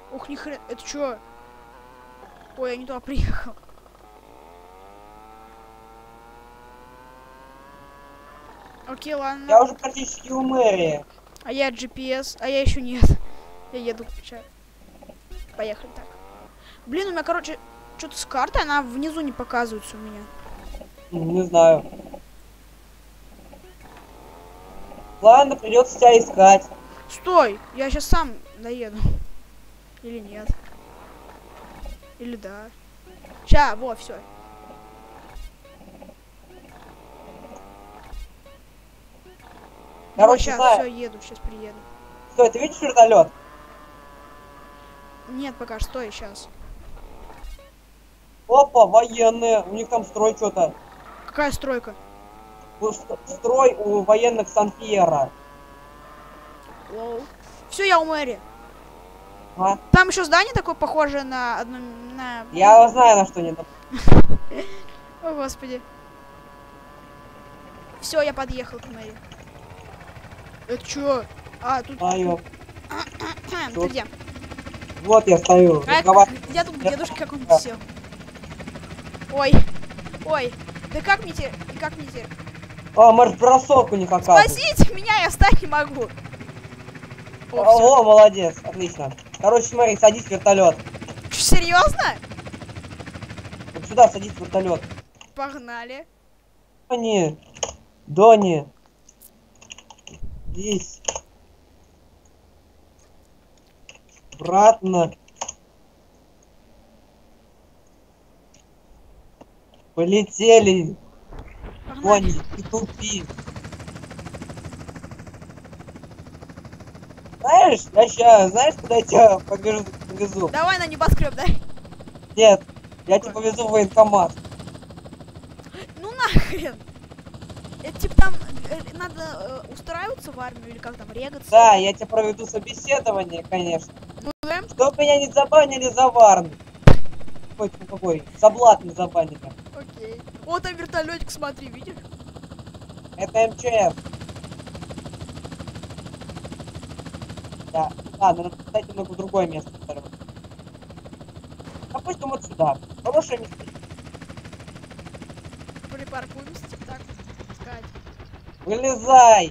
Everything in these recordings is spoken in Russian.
Ух, ни хрен. Это чё? Ой, я не туда приехал. Окей, ладно. Я уже практически у мэрии. А я GPS, а я еще нет. Я еду. Сейчас. Поехали так. Блин, у меня, короче, что-то с картой, она внизу не показывается у меня. Не знаю. Ладно, придется тебя искать. Стой! Я сейчас сам доеду. Или нет? Или да? Ща, во, все. Короче, сейчас знаю. все еду, сейчас приеду. Стой, ты видишь вертолет? Нет, пока стой, сейчас. Опа, военные. У них там строй что-то. Какая стройка? Строй у военных Сан-Пьера. Все, я у мэри. А? Там еще здание такое похожее на одно. На... Я знаю, на что не. О, господи. Все, я подъехал к мэри. Это чё? А, тут. Знаю. Ты где? Вот я стою. Где тут дедушка какой-нибудь сел? Ой. Ой. Да как мне теперь? Как мне теперь? А, марш-бросок у них оказывается. Спасите меня, я встать не могу. О, молодец, отлично. Короче, смотри, садись в вертолет. Серьезно? Вот сюда садись в вертолет. Погнали. Дони. Дони. Здесь. Обратно. Полетели. Погнали. Дони, ты тупи. Знаешь, я сейчас, знаешь, куда я тебя повезу? Давай на небоскреб, да? Нет, я тебя повезу в военкомат. Ну нахрен. Это типа там надо устраиваться в армию или как там, регаться? Да, я тебя проведу собеседование, конечно. Ну да. Чтоб меня не забанили за варн. Какой? За блат не забанили. Окей. Вот там вертолетик, смотри, видишь? Это МЧФ. Да. Ладно, надо поставить немного в другое место. Допустим, вот сюда. Хорошее место. Припаркуемся, типа так. Сказать. Вылезай!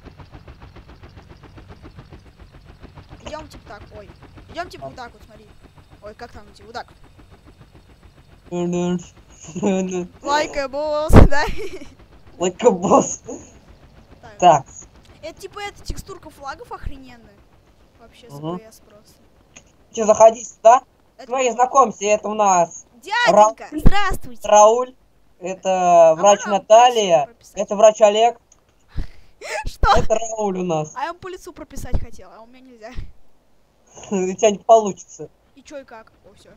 Идем типа так, ой. Идем типа вот так вот, смотри. Ой, как там идти? Вот так. Like a boss, да? Like a boss. Так. Так. Это типа эта текстурка флагов охрененная. Вообще СПС просто. Че, заходи сюда. Это... Смотри, знакомься, это у нас Дяденька, Рауль. здравствуйте. Рауль. Это врач можно Наталья. по лицу прописать? Это врач Олег. Что? Это Рауль у нас. А я вам по лицу прописать хотел, а у меня нельзя. У тебя не получится. И чё и как? О, все.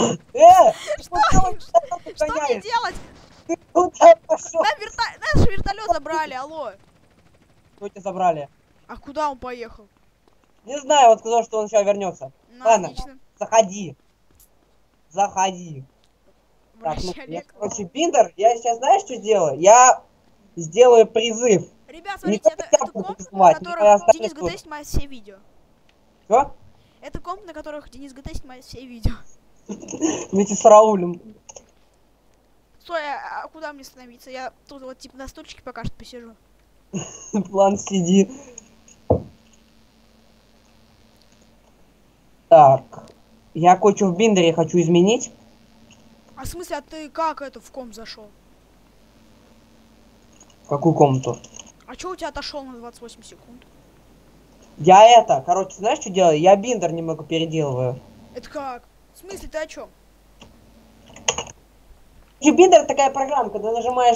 Что мне делать? Ты куда пошел? Наш вертолет забрали, алло. Что тебя забрали? А куда он поехал? Не знаю, он сказал, что он сейчас вернется. Ну, Ладно, отлично. заходи. Заходи. Так, Врач ну, я, Олег. короче, Биндер, я сейчас знаешь, что сделаю? Я сделаю призыв. Ребят, Не смотрите, только это тебя буду комп, на призывать, которых но и остальных Денис ГТ тоже. снимает все видео. Что? Это комп, на которых Денис ГТ снимает все видео. Вместе с Раулем. Стой, а куда мне становиться? Я тут вот типа на стульчике пока что посижу. План сиди. Так. Я кое-что в Биндере хочу изменить. А в смысле, а ты как это в комп зашел? В какую комнату? А чё у тебя отошел на 28 секунд? Я это, короче, знаешь, что делаю? Я Биндер немного переделываю. Это как? В смысле, ты о чем? Биндер такая программа, когда нажимаешь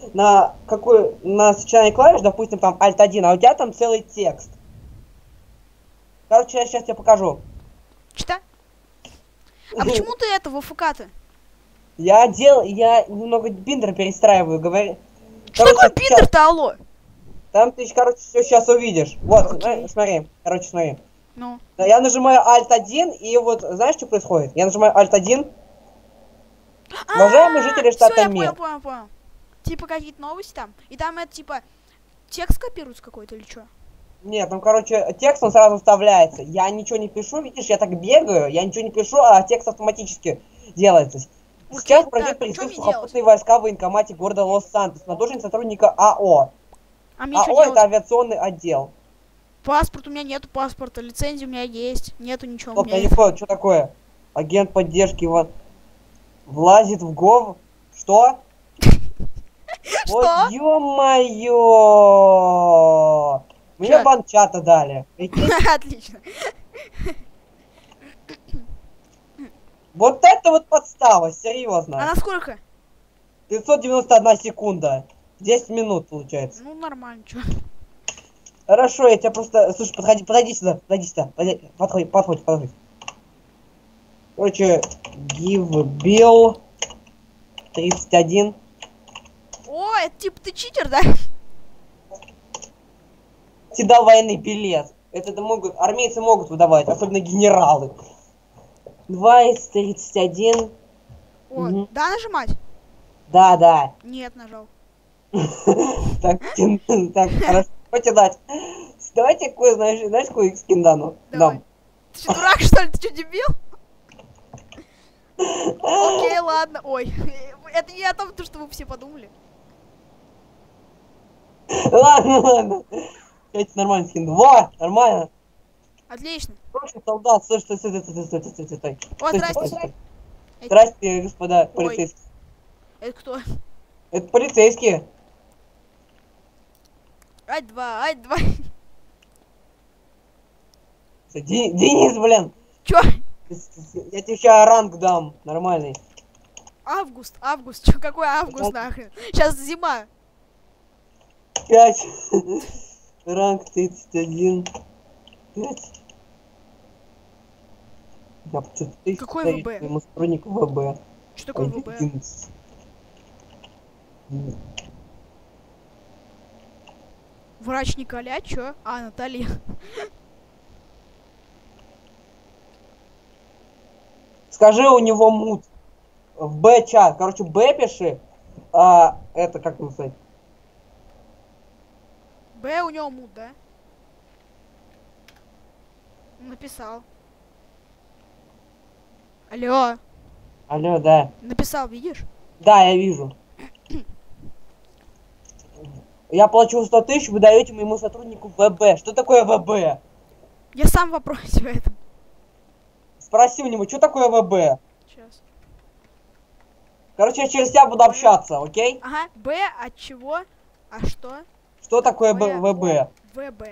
на сочетание клавиш, допустим, там Alt-1, а у тебя там целый текст. Короче, я сейчас тебе покажу. Читай. А почему ты это в АФК-то? Я немного биндер перестраиваю, говори. Что такое биндер-то, алло? Там ты, короче, все сейчас увидишь. Вот, Окей. смотри, короче, смотри. Ну. Я нажимаю Alt-1, и вот, знаешь, что происходит? Я нажимаю Alt-1. Уважаемые жители штата Мир. Я понял. Типа какие-то новости там. И там это типа текст копируется какой-то или что? Нет, ну, короче, текст он сразу вставляется. Я ничего не пишу, видишь, я так бегаю, я ничего не пишу, а текст автоматически делается. Сейчас пройдет так, что призыв мне сухопутные войска в военкомате города Лос-Сантос на должность сотрудника АО. А мне что АО это делать? авиационный отдел. Паспорт у меня нету, паспорта, лицензия у меня есть, нету ничего. Стоп, я не понял, что такое? Агент поддержки влазит в ГОВ. Что? Вот Что? ё-моё! Мне Чё? банчата дали. Прикинь? Отлично. Вот это вот подстава, А серьезно. на сколько? 591 секунда. 10 минут получается. Ну, нормально, чё. Хорошо, я тебя просто... Слушай, подойди сюда. Подходи. Короче, give bill 31. О, это типа ты читер, да? Тебе дал военный билет. Это могут, армейцы могут выдавать, особенно генералы. 2 из 31. О, Мгм. да, нажимать? Да. Нет, нажал. Так, хорошо. Хочешь дать? Давайте какой, знаешь, какой скин дам? Давай. Ты что, дурак, что ли? Ты что, дебил? Окей, ладно. Ой, это не о том, что вы все подумали. Ладно. Это нормальный скин. Во, нормально. Отлично. Прошлый солдат, стой. О, здрасте. Здрасте, господа Ой. полицейские. Это кто? Это полицейские. Ать-два. Денис, блин. Чё? Я тебе сейчас ранг дам, нормальный. Август. Чё, какой август нахрен? Сейчас зима. 5. Ранг 31. 5. Какой ВБ? Моему сотруднику ВБ. Что такое ВБ? 11. Врач Николя, чё? А, Наталья. Скажи, у него мут. В Б чат. Короче, Б пиши. Это как написать? Б у него мут, да? Написал. Алло. Алло, да. Написал, видишь? Да, я вижу. Я плачу 100 тысяч, вы даете моему сотруднику ВБ. Что такое ВБ? Я сам в вопросе в этом. Спроси у него, что такое ВБ? Сейчас. Короче, я через тебя буду общаться, окей? Ага, Б от чего? А что? Что такое Б. ВБ? ВБ.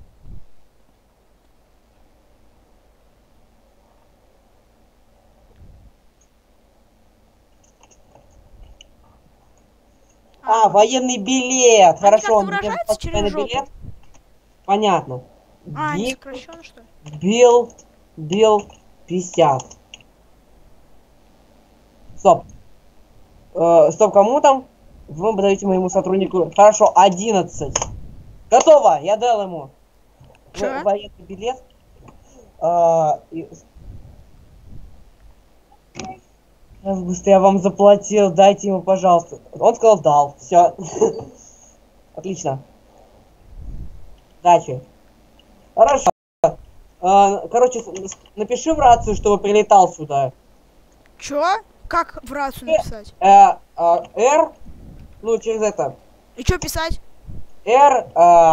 Военный билет. Они Хорошо, как-то он мне выражаются через военный жопу? билет. Понятно. Не Give сокращенно, что ли? bill 50. Стоп. Стоп, кому там? Вы подаете моему сотруднику. Хорошо, 11. Готово, я дал ему. Чё? Военный билет. Сейчас быстрее я вам заплатил, дайте ему, пожалуйста. Он сказал, дал. Все. Отлично. Дачи. Хорошо. Короче, напиши в рацию, чтобы прилетал сюда. Чё? Как в рацию написать? R, ну через это. И чё писать? R,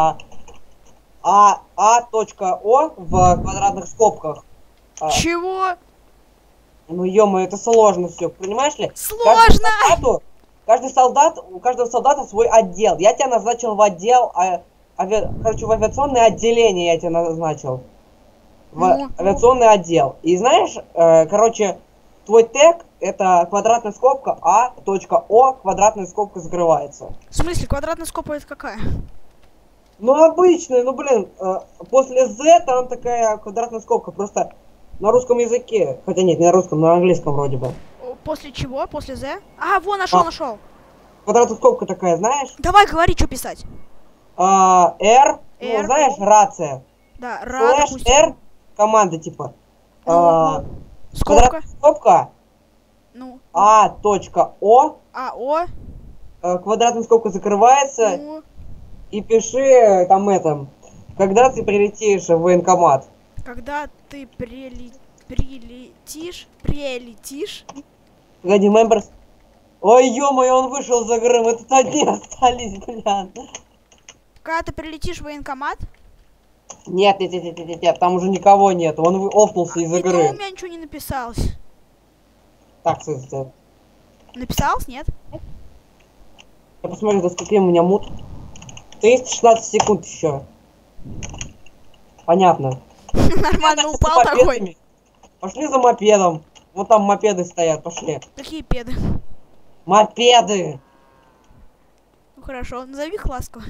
точка O в квадратных скобках. Чего? Ну ё-моё, это сложно все, понимаешь ли? Сложно! У каждого солдата свой отдел. Я тебя назначил в отдел, короче, в авиационное отделение я тебя назначил. В авиационный отдел. И знаешь, короче, твой тег это квадратная скобка А.О, квадратная скобка закрывается. В смысле, квадратная скобка это какая? Ну, обычная, ну, блин, после Z там такая квадратная скобка, просто на русском языке. Хотя нет, не на русском, на английском вроде бы. После чего? После Z? А, во, нашел. Квадратная скобка такая, знаешь? Давай, говори, что писать. R, ну, знаешь, рация. Да, Слэш R, команда типа. Скобка. Скобка. Ну. А.О. А.О. Квадратная скобка закрывается. Ну. И пиши там Когда ты прилетишь в военкомат? Когда ты прилетишь... Погоди, Мемберс. Ой, ё-моё, он вышел за игры, мы тут одни остались, блин. Когда ты прилетишь в военкомат? Нет, там уже никого нет, он офнулся из И то у игры. меня ничего не написалось. Так, слушайте. Написалось, нет? Я посмотрю, до скольки у меня мут. 316 секунд еще. Понятно. Нормально упал такой. Пошли за мопедом. Вот там мопеды стоят, пошли. Какие педы? Мопеды! Ну хорошо, назови их ласково.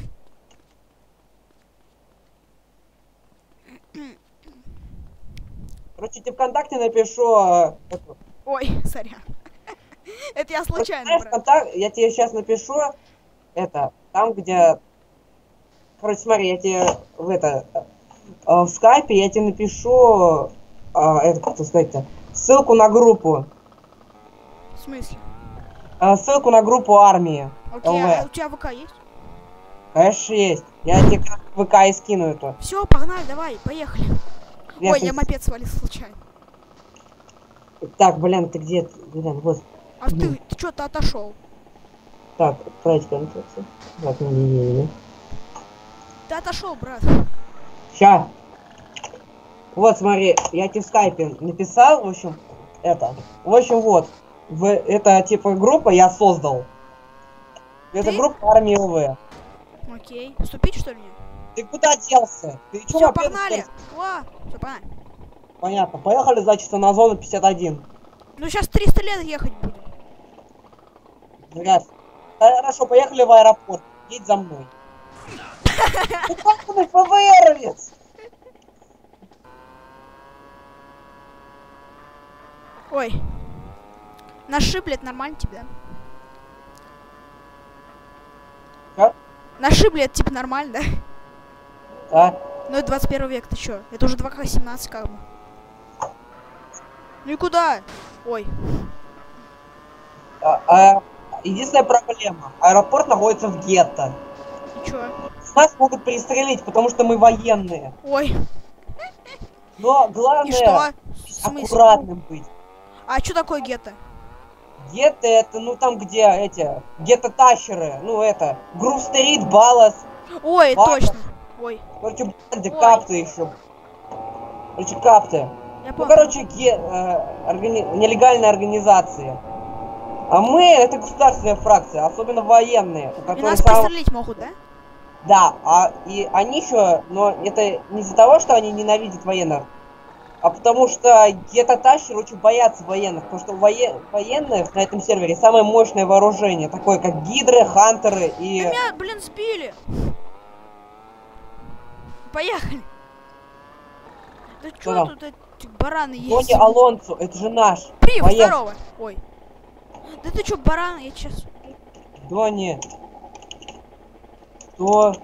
Короче, тебе ВКонтакте напишу... Ой, сорян. Это я случайно, знаешь, я тебе сейчас напишу, там, где... Короче, смотри, я тебе в скайпе я тебе напишу, как сказать-то, ссылку на группу. В смысле? Ссылку на группу армии. Окей, а у тебя ВК есть? Конечно, есть. Я тебе ВК и скину эту. Все, погнали, давай, поехали. Ой, я мопед свалил случайно. Так, блин, ты где? Блин, вот. А ты что-то отошел. Так, отправить контакты. Так, не. Ты отошел, брат. Ща. Вот, смотри, я тебе в скайпе написал, в общем, В общем, вот. Это типа группа я создал. Это группа армии ОВ. Окей. Вступить, что ли? Ты куда делся? Ты чё, все, погнали. Все, погнали. Понятно. Поехали, значит, на зону 51. Ну, сейчас 300 лет ехать будем. Ребят, хорошо, поехали в аэропорт. Едь за мной. Ну как ты ФВРовец? Ой. Нашиблет нормально тебе, да? Как? Нашиблет, типа, нормально, да? Да. Ну, это 21 век, ты чё? Это уже 2К17 как бы. Ну и куда? Ой. Единственная проблема. Аэропорт находится в гетто. И чё? Нас могут пристрелить, потому что мы военные. Ой. Но главное И что? В смысле? аккуратным быть. А что такое гетто? Гетто это, ну там где гетто-тащеры. Ну это, Грув-стрит, Баллас. Ой, Ладно. точно. Ой. Короче, банды, капты еще. Короче, капты. Я Ну, понял. короче, нелегальные организации. А мы это государственная фракция, особенно военные. У И которых нас пристрелить могут, да? Да, и они еще, но это не из-за того, что они ненавидят военных, а потому что гетто-тащеры очень боятся военных, потому что у военных на этом сервере самое мощное вооружение, такое как гидры, хантеры и... Да меня, блин, сбили. Поехали. Да Что чё там? тут эти бараны есть? Тони Алонсо, это же наш. Привет, Поехали. здорово. Ой. Да ты чё, бараны, я сейчас... Дони. Что?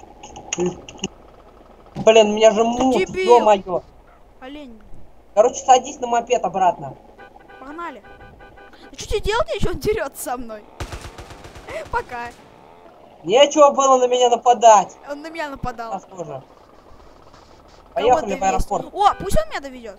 Блин, меня же мут, дебил. ё-моё. Олень. Короче, садись на мопед обратно. Погнали. Да что тебе делать, нечего, он дерется со мной. Пока. Нечего было на меня нападать. Он на меня нападал. Нас тоже. Кого Поехали ты в аэропорт. весь? О, пусть он меня доведет.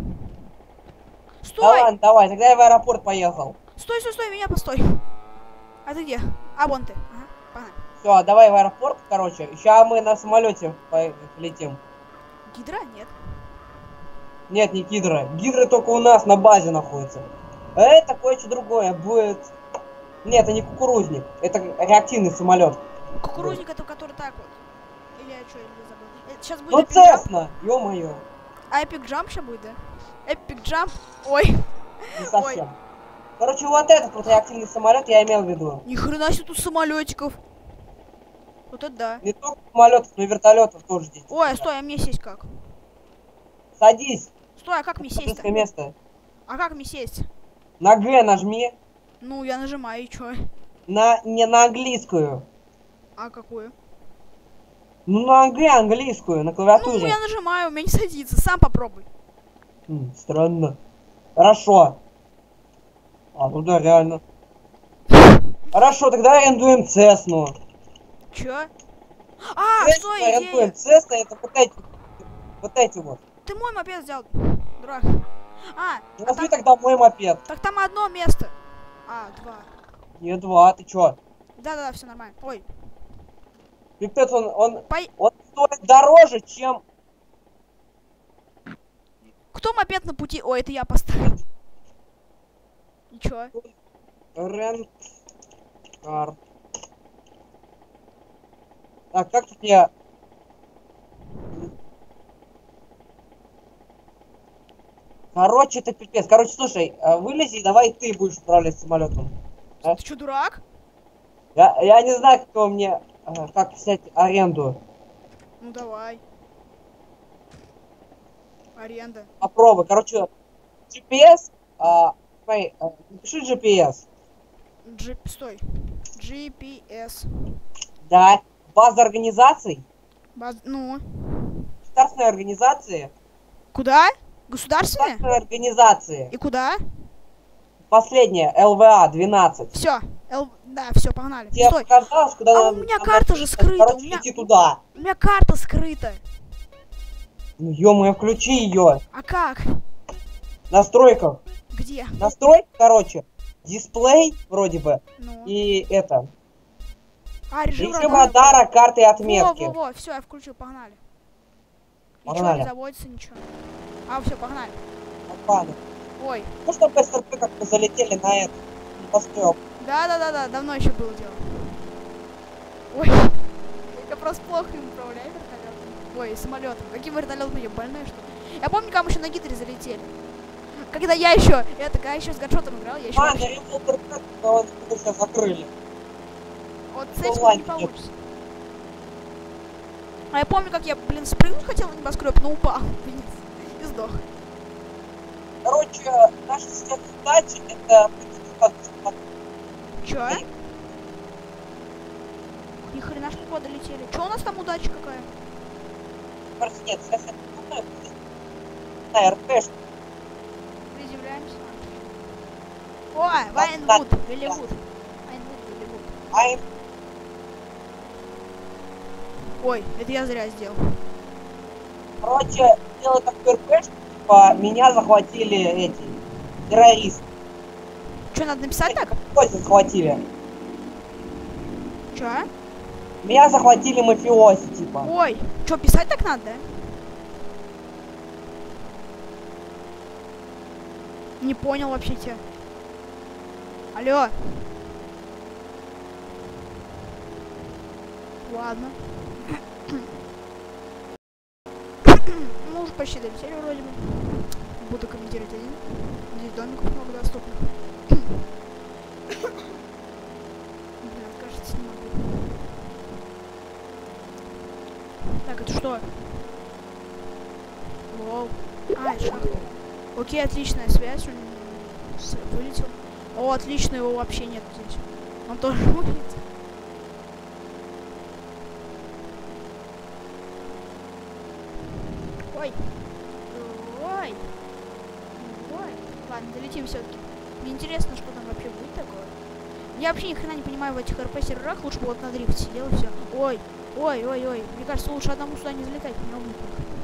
Да Стой! ладно, давай, тогда я в аэропорт поехал. Стой, стой, стой, меня постой. А ты где? А, вон ты. Ага, погнали. Все, давай в аэропорт, короче. Сейчас мы на самолете полетим. Гидра? Нет. Нет, не Гидра. Гидра только у нас на базе находится. А это кое-что другое. Будет... Нет, это не кукурузник. Это реактивный самолет. Кукурузник это который так вот. Или я что, или забыл. Сейчас будет Ну, Epic Jump. Цесна, ё-моё. А Epic Jump сейчас будет, да? Epic Jump. Ой. Не совсем. Короче, вот этот вот реактивный самолет я имел в виду. Ни хрена себе тут самолетиков. Вот это да. Не только самолетов, но и вертолетов тоже здесь. Ой, стой, а мне сесть как? Садись. Стой, а как мне сесть? Пусковое место. А как мне сесть? На Г нажми. Ну, я нажимаю, и чё? Не на английскую. А какую? Ну, на Г английскую, на Ну, клавиатуре. я нажимаю, у меня не садится. Сам попробуй. Странно. Хорошо. А, ну да, реально. Хорошо, тогда арендуем Цесну. Чё? А, Цесна что арендуем. идея? Цесна это вот эти вот. Ты мой мопед взял, дурак. А, Ну, а возьми там, тогда мой мопед. так там одно место. А, два. Не два, ты чё? Да-да-да, все нормально. Ой, Пипец, пой... он стоит дороже, чем... Кто мопед на пути? Ой, это я поставил. Ничего. Рент кар. Так, как тут я... Короче, это пипец. Короче, слушай, вылези, давай ты будешь управлять самолетом. Ты что, дурак? Я не знаю, как его мне... как взять аренду. Ну давай. Аренда. Попробуй. Короче, GPS... смотри, напиши GPS. Стой. GPS. Да. База организаций. Ну. Государственные организации. Куда? Государственные? Государственные организации. И куда? Последняя, ЛВА 12. Все. Да, все, погнали. Тебе Стой. показалось, куда А надо... у меня карта же скрыта. Короче, лети туда. У меня карта скрыта. Ну, ё-моё, включи ее. А как? В настройках. Где? Настройки, короче, дисплей вроде бы. Ну. И это. А, режим Режим радара. радара, карты и отметки. Во, все, я включил, погнали. Погнали. Ничего не заводится, ничего. А, все, погнали. Ладно. Ой. Ну, что по СРП как-то залетели на это. Построил. Да, давно еще было дело. Ой. Я просто плохо им управляю вертолетом. Ой, самолетом. Каким вертолетом я больной, что ли? Я помню, как мы еще на гидре залетели. Когда я еще, когда я еще с гадшотом играл, я еще... На Revolver Cat, он сейчас закрыли. Вот с этим не получится. А я помню, как я, спрыгнуть хотел на небоскреб, но упал вниз и сдох. Короче, наша система задачи это... Чё? Ни хрена ж мы долетели. Чё у нас там удача какая? Просто нет, сейчас я думаю, на РПшку. Приземляемся. О, Вайнвуд, Голливуд. Голливуд. Ой, это я зря сделал. Короче, дело такой РПшку, типа, меня захватили эти террористы. Что, надо написать так? Мафиози захватили. Чё? Меня захватили мафиози, типа. Ой, что, писать так надо, да? Не понял вообще тебя. Алло. Ладно. Мы уже почти долетели вроде бы. Буду комментировать один. Здесь домиков много доступных. Блин, кажется, не могу. Так, это что? Воу. А, это шахта. Окей, отличная связь. Он вылетел. О, отлично, его вообще нет здесь. Он тоже вылетел. Ой. Ой. Ой. Ладно, долетим все-таки. Мне интересно, что там вообще будет такое. Я вообще ни хрена не понимаю в этих РП-серверах. Лучше бы вот на дрифт сидел и все. Ой. Ой. Мне кажется, лучше одному сюда не залетать. Много